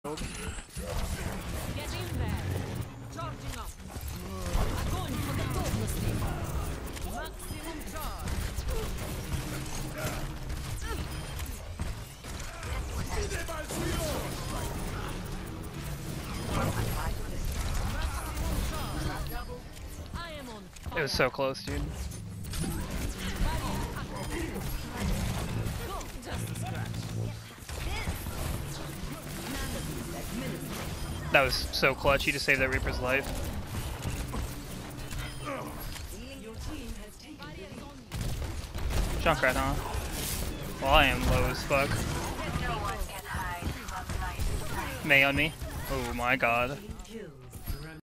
Get in there. Charging up. Going for the Douglas thing. Maximum charge. I am on fire. It was so close, dude. Just a scratch. That was so clutch. He just saved that Reaper's life. Junkrat, huh? Well, I am low as fuck. Mei on me. Oh my god.